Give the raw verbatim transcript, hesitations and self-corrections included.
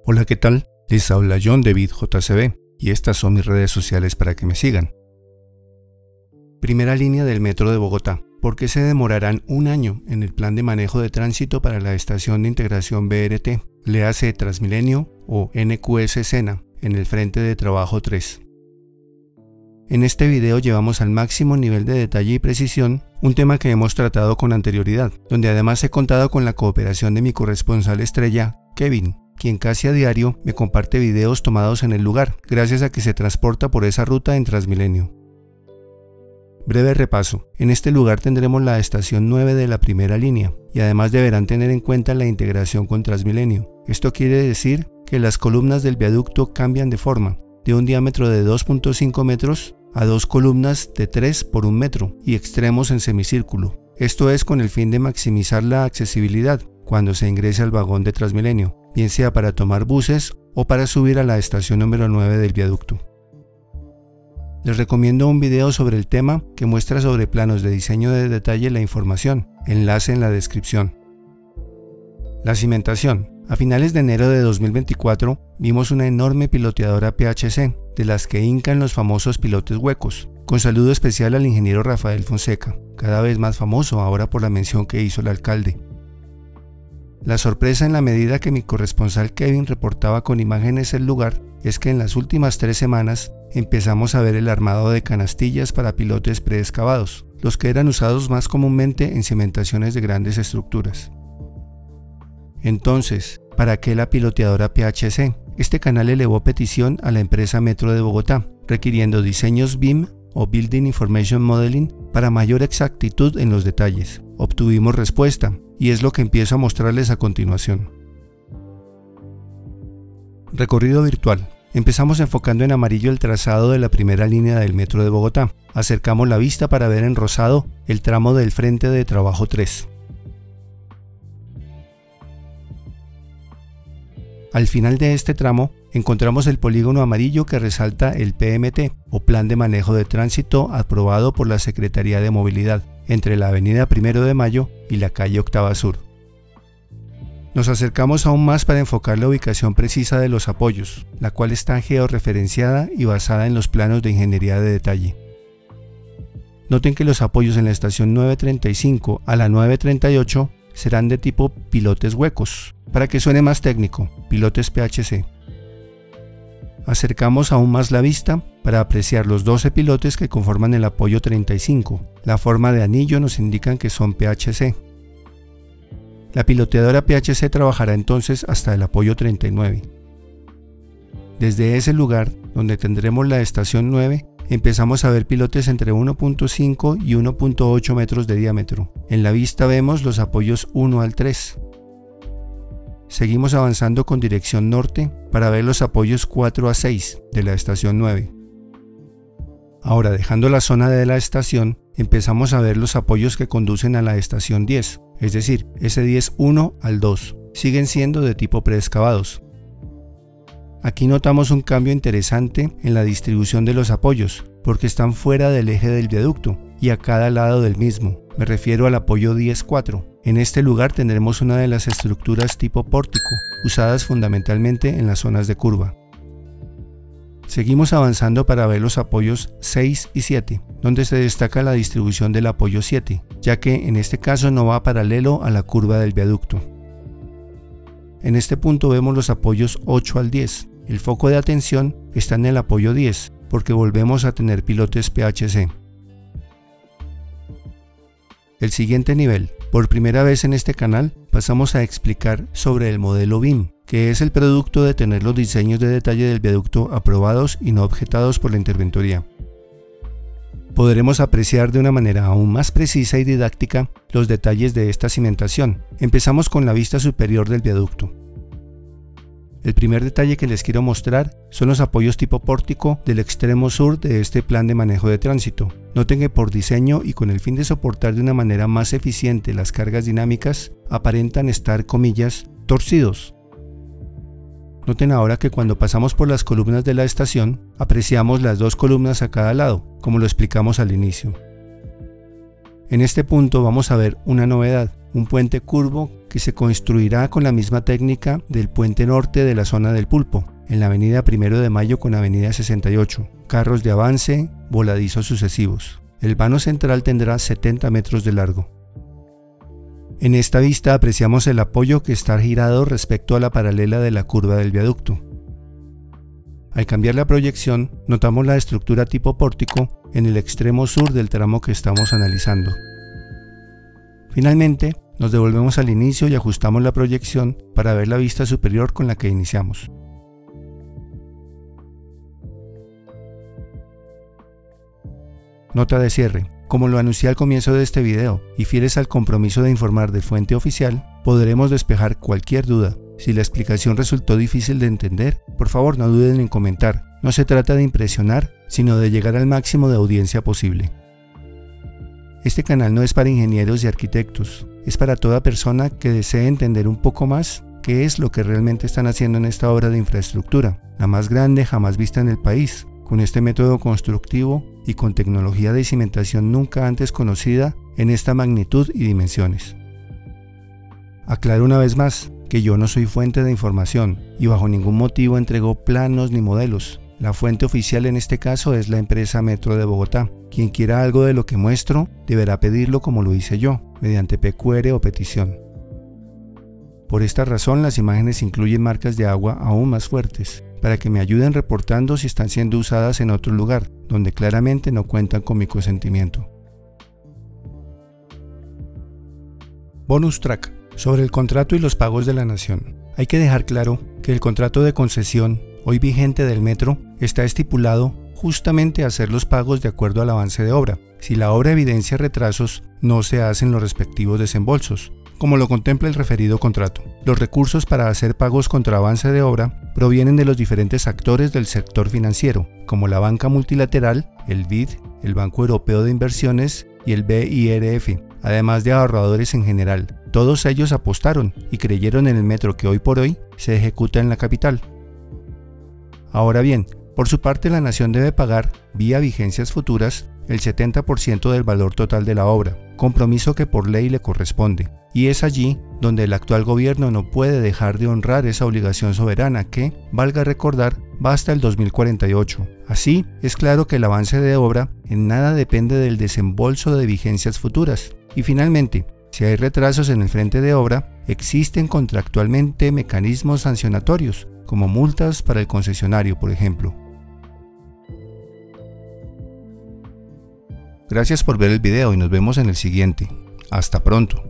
Hola, ¿qué tal? Les habla John de BitJCB y estas son mis redes sociales para que me sigan. Primera línea del Metro de Bogotá. ¿Por qué se demorarán un año en el plan de manejo de tránsito para la estación de integración B R T? Le hace Transmilenio o N Q S Sena en el frente de trabajo tres. En este video llevamos al máximo nivel de detalle y precisión un tema que hemos tratado con anterioridad, donde además he contado con la cooperación de mi corresponsal estrella, Kevin, quien casi a diario me comparte videos tomados en el lugar, gracias a que se transporta por esa ruta en Transmilenio. Breve repaso. En este lugar tendremos la estación nueve de la primera línea, y además deberán tener en cuenta la integración con Transmilenio. Esto quiere decir que las columnas del viaducto cambian de forma, de un diámetro de dos punto cinco metros a dos columnas de tres por un metro y extremos en semicírculo. Esto es con el fin de maximizar la accesibilidad cuando se ingrese al vagón de Transmilenio, bien sea para tomar buses o para subir a la estación número nueve del viaducto. Les recomiendo un video sobre el tema que muestra sobre planos de diseño de detalle la información, enlace en la descripción. La cimentación. A finales de enero de dos mil veinticuatro vimos una enorme piloteadora P H C, de las que hincan los famosos pilotes huecos, con saludo especial al ingeniero Rafael Fonseca, cada vez más famoso ahora por la mención que hizo el alcalde. La sorpresa en la medida que mi corresponsal Kevin reportaba con imágenes el lugar es que en las últimas tres semanas empezamos a ver el armado de canastillas para pilotes preexcavados, los que eran usados más comúnmente en cimentaciones de grandes estructuras. Entonces, ¿para qué la piloteadora P H C? Este canal elevó petición a la empresa Metro de Bogotá, requiriendo diseños B I M o Building Information Modeling para mayor exactitud en los detalles. Obtuvimos respuesta, y es lo que empiezo a mostrarles a continuación. Recorrido virtual. Empezamos enfocando en amarillo el trazado de la primera línea del Metro de Bogotá. Acercamos la vista para ver en rosado el tramo del frente de trabajo tres. Al final de este tramo encontramos el polígono amarillo que resalta el P M T o Plan de Manejo de Tránsito aprobado por la Secretaría de Movilidad entre la avenida Primero de Mayo y la calle Octava Sur. Nos acercamos aún más para enfocar la ubicación precisa de los apoyos, la cual está georreferenciada y basada en los planos de ingeniería de detalle. Noten que los apoyos en la estación nueve treinta y cinco a la nueve treinta y ocho serán de tipo pilotes huecos, para que suene más técnico, pilotes P H C. Acercamos aún más la vista para apreciar los doce pilotes que conforman el apoyo treinta y cinco. La forma de anillo nos indican que son P H C. La piloteadora P H C trabajará entonces hasta el apoyo treinta y nueve. Desde ese lugar, donde tendremos la estación nueve, empezamos a ver pilotes entre uno punto cinco y uno punto ocho metros de diámetro. En la vista vemos los apoyos uno al tres. Seguimos avanzando con dirección norte para ver los apoyos cuatro a seis de la estación nueve. Ahora, dejando la zona de la estación, empezamos a ver los apoyos que conducen a la estación diez, es decir, S diez uno al dos. Siguen siendo de tipo preexcavados. Aquí notamos un cambio interesante en la distribución de los apoyos, porque están fuera del eje del viaducto y a cada lado del mismo. Me refiero al apoyo diez cuatro. En este lugar tendremos una de las estructuras tipo pórtico, usadas fundamentalmente en las zonas de curva. Seguimos avanzando para ver los apoyos seis y siete, donde se destaca la distribución del apoyo siete, ya que en este caso no va paralelo a la curva del viaducto. En este punto vemos los apoyos ocho al diez. El foco de atención está en el apoyo diez, porque volvemos a tener pilotes P H C. El siguiente nivel. Por primera vez en este canal pasamos a explicar sobre el modelo B I M, que es el producto de tener los diseños de detalle del viaducto aprobados y no objetados por la interventoría. Podremos apreciar de una manera aún más precisa y didáctica los detalles de esta cimentación. Empezamos con la vista superior del viaducto. El primer detalle que les quiero mostrar son los apoyos tipo pórtico del extremo sur de este plan de manejo de tránsito. Noten que por diseño y con el fin de soportar de una manera más eficiente las cargas dinámicas, aparentan estar, comillas, torcidos. Noten ahora que cuando pasamos por las columnas de la estación, apreciamos las dos columnas a cada lado, como lo explicamos al inicio. En este punto vamos a ver una novedad, un puente curvo que se construirá con la misma técnica del puente norte de la zona del Pulpo, en la avenida Primero de Mayo con avenida sesenta y ocho, carros de avance, voladizos sucesivos. El vano central tendrá setenta metros de largo. En esta vista apreciamos el apoyo que está girado respecto a la paralela de la curva del viaducto. Al cambiar la proyección, notamos la estructura tipo pórtico en el extremo sur del tramo que estamos analizando. Finalmente, nos devolvemos al inicio y ajustamos la proyección para ver la vista superior con la que iniciamos. Nota de cierre. Como lo anuncié al comienzo de este video, y fieles al compromiso de informar de fuente oficial, podremos despejar cualquier duda. Si la explicación resultó difícil de entender, por favor no duden en comentar. No se trata de impresionar, sino de llegar al máximo de audiencia posible. Este canal no es para ingenieros y arquitectos, es para toda persona que desee entender un poco más qué es lo que realmente están haciendo en esta obra de infraestructura, la más grande jamás vista en el país, con este método constructivo y con tecnología de cimentación nunca antes conocida en esta magnitud y dimensiones. Aclaro una vez más que yo no soy fuente de información y bajo ningún motivo entrego planos ni modelos. La fuente oficial en este caso es la empresa Metro de Bogotá. Quien quiera algo de lo que muestro deberá pedirlo como lo hice yo, mediante P Q R o petición. Por esta razón las imágenes incluyen marcas de agua aún más fuertes, para que me ayuden reportando si están siendo usadas en otro lugar, donde claramente no cuentan con mi consentimiento. Bonus track. Sobre el contrato y los pagos de la Nación. Hay que dejar claro que el contrato de concesión, hoy vigente del metro, está estipulado justamente a hacer los pagos de acuerdo al avance de obra. Si la obra evidencia retrasos, no se hacen los respectivos desembolsos, como lo contempla el referido contrato. Los recursos para hacer pagos contra avance de obra provienen de los diferentes actores del sector financiero, como la banca multilateral, el B I D, el Banco Europeo de Inversiones y el B I R F, además de ahorradores en general. Todos ellos apostaron y creyeron en el metro que hoy por hoy se ejecuta en la capital. Ahora bien, por su parte la Nación debe pagar, vía vigencias futuras, el setenta por ciento del valor total de la obra, compromiso que por ley le corresponde, y es allí donde el actual gobierno no puede dejar de honrar esa obligación soberana que, valga recordar, va hasta el dos mil cuarenta y ocho. Así, es claro que el avance de obra en nada depende del desembolso de vigencias futuras. Y finalmente, si hay retrasos en el frente de obra, existen contractualmente mecanismos sancionatorios, como multas para el concesionario, por ejemplo. Gracias por ver el video y nos vemos en el siguiente. Hasta pronto.